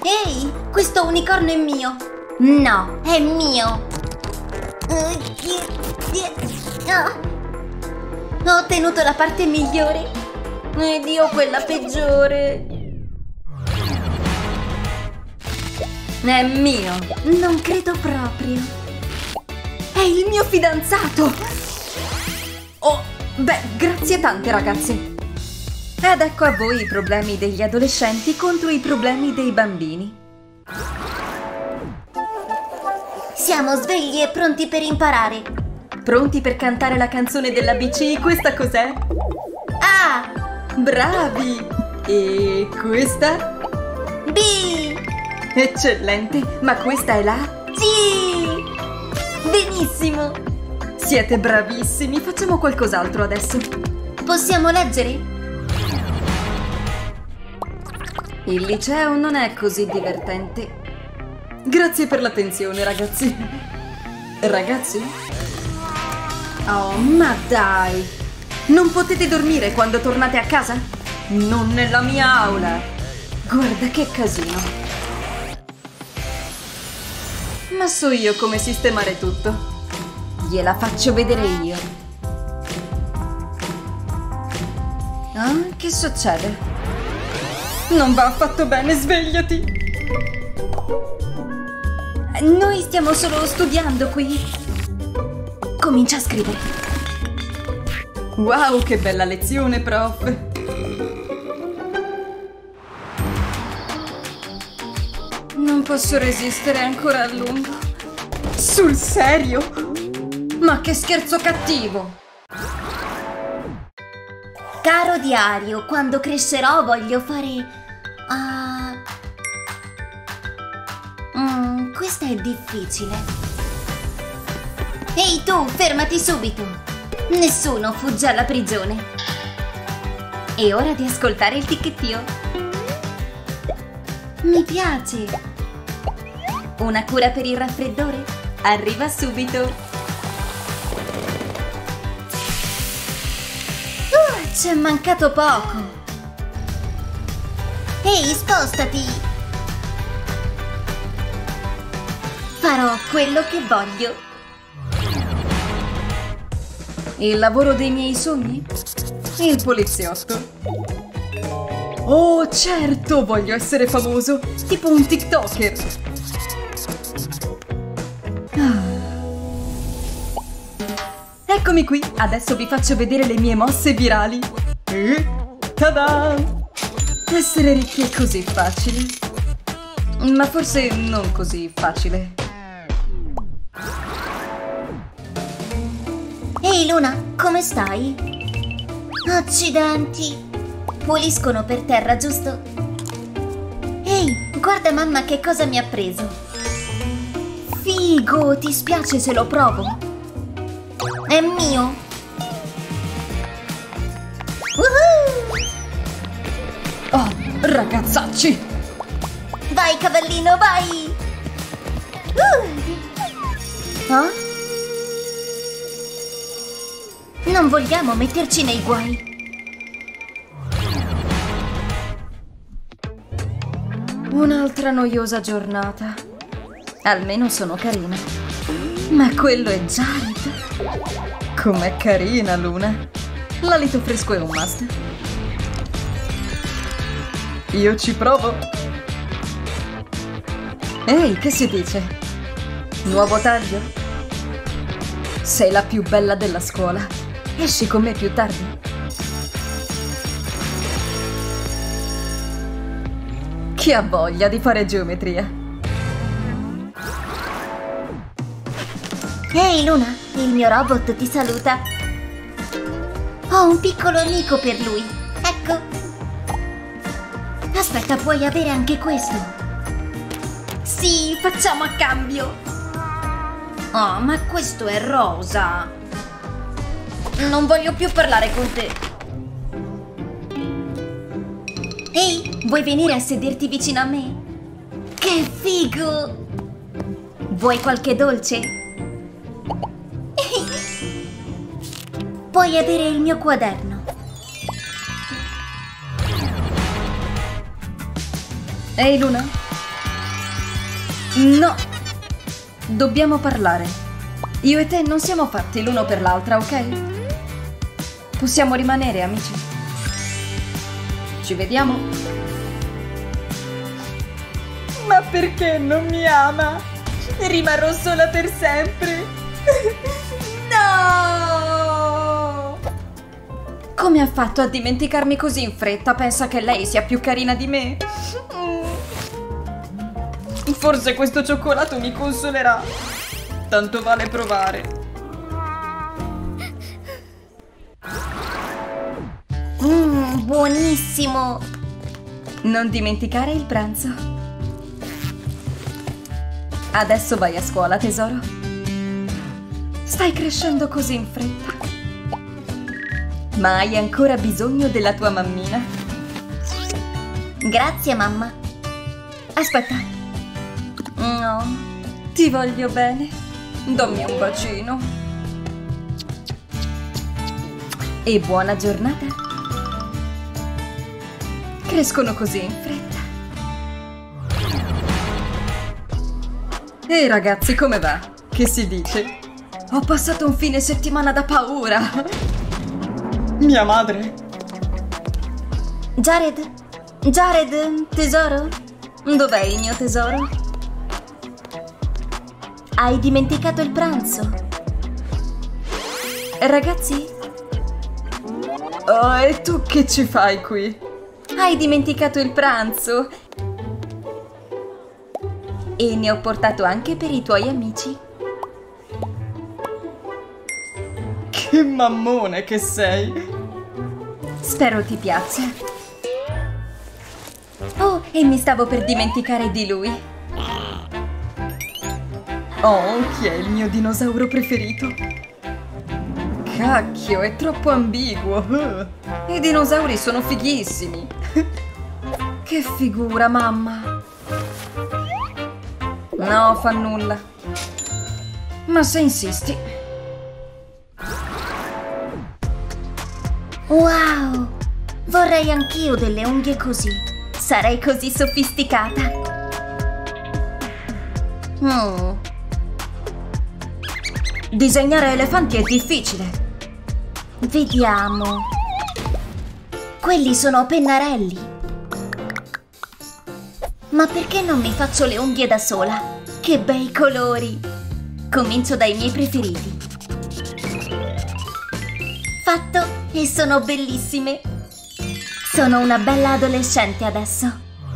Ehi, questo unicorno è mio! No, è mio! Ho ottenuto la parte migliore ed io quella peggiore. È mio! Non credo proprio. È il mio fidanzato! Oh, beh, grazie tante ragazze. Ed ecco a voi i problemi degli adolescenti contro i problemi dei bambini. Siamo svegli e pronti per imparare. Pronti per cantare la canzone dell'ABC? Questa cos'è? A, Bravi! E questa? B, Eccellente! Ma questa è la? C. Benissimo. Siete bravissimi! Facciamo qualcos'altro adesso. Possiamo leggere? Il liceo non è così divertente. Grazie per l'attenzione, ragazzi. Ragazzi? Oh, ma dai! Non potete dormire quando tornate a casa? Non nella mia aula! Guarda che casino! Ma so io come sistemare tutto. Gliela faccio vedere io. Ah, che succede? Non va affatto bene, svegliati! Noi stiamo solo studiando qui. Comincia a scrivere. Wow, che bella lezione, prof! Non posso resistere ancora a lungo. Sul serio? Ma che scherzo cattivo! Caro diario, quando crescerò voglio fare... questa è difficile. Ehi tu, fermati subito! Nessuno fugge alla prigione. È ora di ascoltare il ticchettio. Mi piace. Una cura per il raffreddore? Arriva subito. C'è mancato poco. Ehi, spostati! Farò quello che voglio. Il lavoro dei miei sogni? Il poliziotto. Oh, certo, voglio essere famoso, tipo un TikToker. Eccomi qui, adesso vi faccio vedere le mie mosse virali. Tada! Essere ricchi è così facile. Ma forse non così facile. Ehi Luna, come stai? Accidenti! Puliscono per terra, giusto? Ehi, guarda mamma che cosa mi ha preso. Figo, ti spiace se lo provo? È mio! Woohoo! Oh, ragazzacci! Vai cavallino, vai! Oh? Non vogliamo metterci nei guai. Un'altra noiosa giornata. Almeno sono carina. Ma quello è Jared. Com'è carina, Luna. L'alito fresco è un must. Io ci provo. Ehi, che si dice? Nuovo taglio? Sei la più bella della scuola. Esci con me più tardi. Chi ha voglia di fare geometria? Ehi Luna, il mio robot ti saluta. Ho un piccolo amico per lui. Ecco. Aspetta, puoi avere anche questo. Sì, facciamo a cambio. Oh, ma questo è rosa. Non voglio più parlare con te. Ehi, vuoi venire a sederti vicino a me? Che figo! Vuoi qualche dolce? Puoi avere il mio quaderno. Ehi Luna, No! Dobbiamo parlare. Io e te non siamo fatti l'uno per l'altra, ok? Possiamo rimanere amici. Ci vediamo. Ma perché non mi ama? Rimarrò sola per sempre. No! Come ha fatto a dimenticarmi così in fretta? Pensa che lei sia più carina di me? Forse questo cioccolato mi consolerà. Tanto vale provare. Buonissimo! Non dimenticare il pranzo. Adesso vai a scuola, tesoro. Stai crescendo così in fretta. Ma hai ancora bisogno della tua mammina? Grazie, mamma. Aspetta. No, ti voglio bene. Dammi un bacino. E buona giornata. Crescono così in fretta. Ehi ragazzi, come va? Che si dice? Ho passato un fine settimana da paura. Mia madre. Jared? Jared, tesoro? Dov'è il mio tesoro? Hai dimenticato il pranzo? Ragazzi? Oh, e tu che ci fai qui? Hai dimenticato il pranzo? E ne ho portato anche per i tuoi amici. Che mammone che sei! Spero ti piaccia. Oh, e mi stavo per dimenticare di lui. Oh, chi è il mio dinosauro preferito? Cacchio, è troppo ambiguo. I dinosauri sono fighissimi. Che figura, mamma. No, fa nulla. Ma se insisti. Wow! Vorrei anch'io delle unghie così. Sarei così sofisticata. Disegnare elefanti è difficile. Vediamo. Quelli sono pennarelli. Ma perché non mi faccio le unghie da sola? Che bei colori! Comincio dai miei preferiti. Fatto! E sono bellissime! Sono una bella adolescente adesso.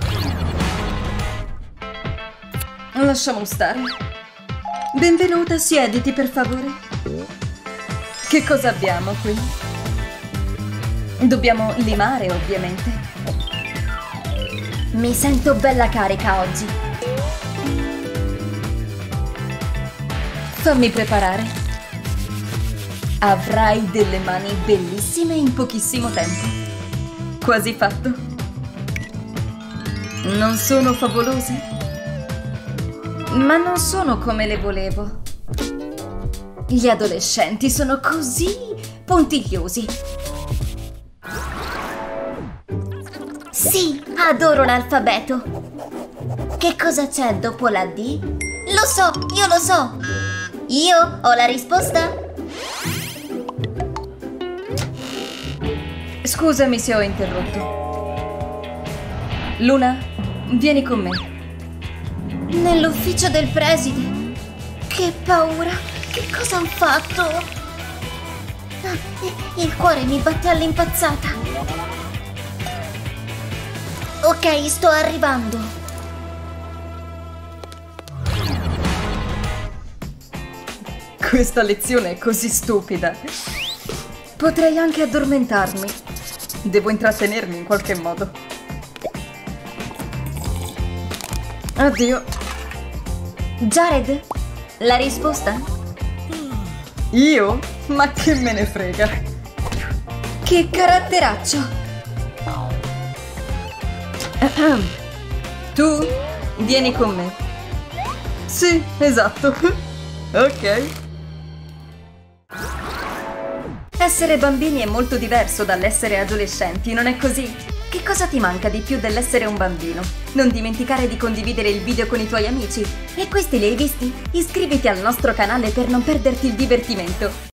Lasciamo stare. Benvenuta, siediti per favore. Che cosa abbiamo qui? Dobbiamo limare, ovviamente. Mi sento bella carica oggi. Fammi preparare. Avrai delle mani bellissime in pochissimo tempo. Quasi fatto. Non sono favolose? Ma non sono come le volevo. Gli adolescenti sono così puntigliosi. Sì, adoro l'alfabeto. Che cosa c'è dopo la D? Lo so, io lo so. Io ho la risposta? Scusami se ho interrotto. Luna, vieni con me. Nell'ufficio del preside. Che paura. Che cosa hanno fatto? Il cuore mi batte all'impazzata. Ok, sto arrivando. Questa lezione è così stupida. Potrei anche addormentarmi. Devo intrattenermi in qualche modo. Addio. Jared, la risposta? Io? Ma che me ne frega. Che caratteraccio. Tu vieni con me. Sì, esatto. Ok. Essere bambini è molto diverso dall'essere adolescenti, non è così? Che cosa ti manca di più dell'essere un bambino? Non dimenticare di condividere il video con i tuoi amici. E questi li hai visti? Iscriviti al nostro canale per non perderti il divertimento.